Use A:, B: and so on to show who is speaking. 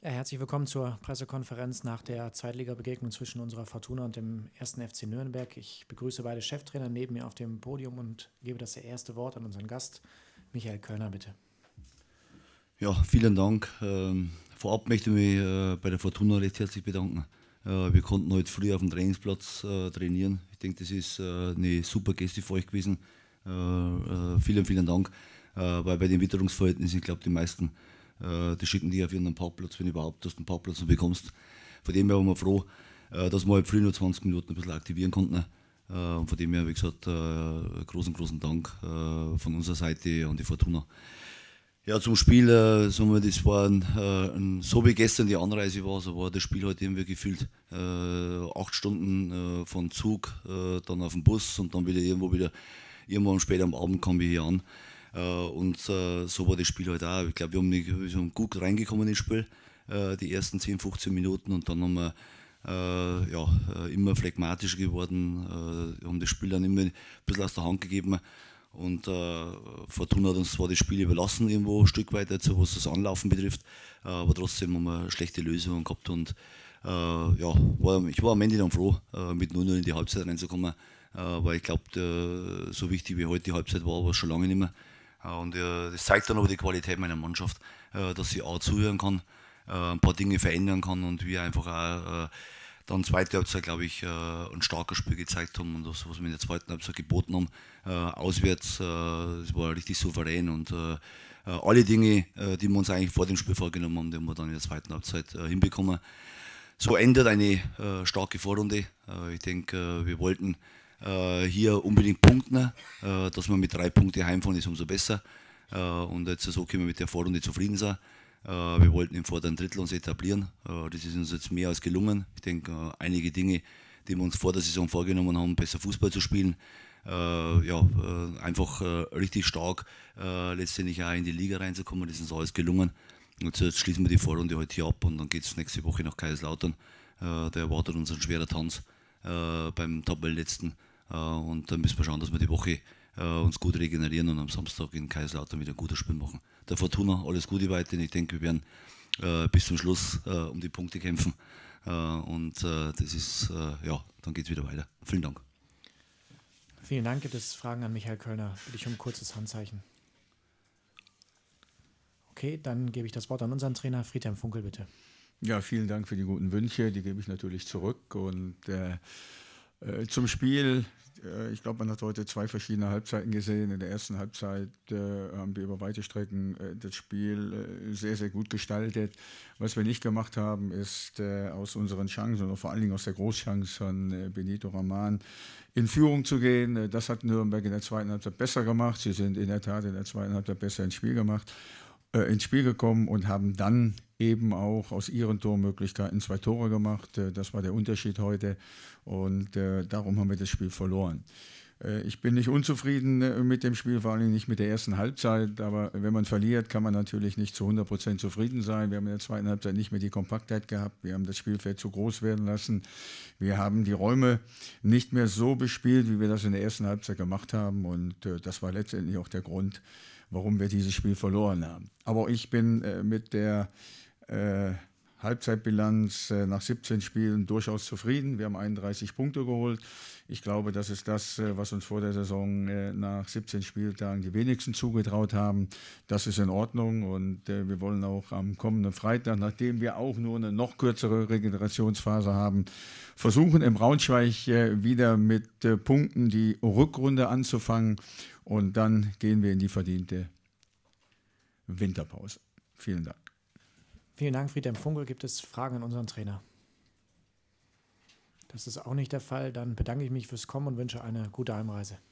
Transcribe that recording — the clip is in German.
A: Ja, herzlich willkommen zur Pressekonferenz nach der Zweitliga-Begegnung zwischen unserer Fortuna und dem 1. FC Nürnberg. Ich begrüße beide Cheftrainer neben mir auf dem Podium und gebe das erste Wort an unseren Gast, Michael Kölner, bitte.
B: Ja, vielen Dank. Vorab möchte ich mich bei der Fortuna recht herzlich bedanken. Wir konnten heute früh auf dem Trainingsplatz trainieren. Ich denke, das ist eine super Geste für euch gewesen. Vielen Dank. Weil bei den Witterungsverhältnissen, ich glaube, die meisten, die schicken dich auf ihren Parkplatz, wenn überhaupt, dass du einen Parkplatz noch bekommst. Von dem her waren wir froh, dass wir heute früh nur 20 Minuten ein bisschen aktivieren konnten. Und von dem her, wie gesagt, großen Dank von unserer Seite an die Fortuna. Ja, zum Spiel, sagen wir, das war so wie gestern die Anreise war, so war das Spiel heute irgendwie gefühlt 8 Stunden von Zug, dann auf den Bus und dann irgendwann später am Abend kamen wir hier an. Und so war das Spiel heute auch. Ich glaube, wir sind gut reingekommen ins Spiel, die ersten 10, 15 Minuten, und dann haben wir immer phlegmatischer geworden, haben das Spiel dann immer ein bisschen aus der Hand gegeben. Und Fortuna hat uns zwar das Spiel überlassen, irgendwo ein Stück weit, dazu, was das Anlaufen betrifft, aber trotzdem haben wir schlechte Lösungen gehabt. Und ich war am Ende dann froh, mit 0-0 in die Halbzeit reinzukommen, weil ich glaube, so wichtig wie heute die Halbzeit war es schon lange nicht mehr. Und das zeigt dann aber die Qualität meiner Mannschaft, dass sie auch zuhören kann, ein paar Dinge verändern kann und wir einfach auch dann zweite Halbzeit, glaube ich, ein starkes Spiel gezeigt haben und das, was wir in der zweiten Halbzeit geboten haben, auswärts, das war richtig souverän und alle Dinge, die wir uns eigentlich vor dem Spiel vorgenommen haben, die haben wir dann in der zweiten Halbzeit hinbekommen. So endet eine starke Vorrunde. Ich denke, wir wollten hier unbedingt punkten, dass wir mit 3 Punkten heimfahren, ist umso besser. Und jetzt so können wir mit der Vorrunde zufrieden sein. Wir wollten im vorderen Drittel uns etablieren. Das ist uns jetzt mehr als gelungen. Ich denke, einige Dinge, die wir uns vor der Saison vorgenommen haben, besser Fußball zu spielen, einfach richtig stark letztendlich auch in die Liga reinzukommen, das ist uns alles gelungen. Und jetzt schließen wir die Vorrunde heute hier ab und dann geht es nächste Woche nach Kaiserslautern. Da erwartet uns ein schwerer Tanz beim Tabellenletzten. Und dann müssen wir schauen, dass wir die Woche uns gut regenerieren und am Samstag in Kaiserslautern wieder ein gutes Spiel machen. Der Fortuna, alles Gute weiterhin. Ich denke, wir werden bis zum Schluss um die Punkte kämpfen. Das ist, dann geht es wieder weiter. Vielen Dank.
A: Vielen Dank. Gibt es Fragen an Michael Kölner? Bitte ich um ein kurzes Handzeichen. Okay, dann gebe ich das Wort an unseren Trainer Friedhelm Funkel, bitte.
C: Ja, vielen Dank für die guten Wünsche. Die gebe ich natürlich zurück. Und zum Spiel, ich glaube, man hat heute 2 verschiedene Halbzeiten gesehen. In der ersten Halbzeit haben wir über weite Strecken das Spiel sehr gut gestaltet. Was wir nicht gemacht haben, ist aus unseren Chancen oder vor allen Dingen aus der Großchance von Benito Raman in Führung zu gehen. Das hat Nürnberg in der zweiten Halbzeit besser gemacht. Sie sind in der Tat in der zweiten Halbzeit besser ins Spiel gekommen und haben dann eben auch aus ihren Tormöglichkeiten 2 Tore gemacht. Das war der Unterschied heute und darum haben wir das Spiel verloren. Ich bin nicht unzufrieden mit dem Spiel, vor allem nicht mit der ersten Halbzeit, aber wenn man verliert, kann man natürlich nicht zu 100% zufrieden sein. Wir haben in der zweiten Halbzeit nicht mehr die Kompaktheit gehabt, wir haben das Spielfeld zu groß werden lassen, wir haben die Räume nicht mehr so bespielt, wie wir das in der ersten Halbzeit gemacht haben und das war letztendlich auch der Grund, warum wir dieses Spiel verloren haben. Aber ich bin mit der Halbzeitbilanz nach 17 Spielen durchaus zufrieden. Wir haben 31 Punkte geholt. Ich glaube, das ist das, was uns vor der Saison nach 17 Spieltagen die wenigsten zugetraut haben. Das ist in Ordnung und wir wollen auch am kommenden Freitag, nachdem wir auch nur eine noch kürzere Regenerationsphase haben, versuchen im Braunschweig wieder mit Punkten die Rückrunde anzufangen und dann gehen wir in die verdiente Winterpause. Vielen Dank.
A: Vielen Dank, Friedhelm Funkel. Gibt es Fragen an unseren Trainer? Das ist auch nicht der Fall. Dann bedanke ich mich fürs Kommen und wünsche eine gute Heimreise.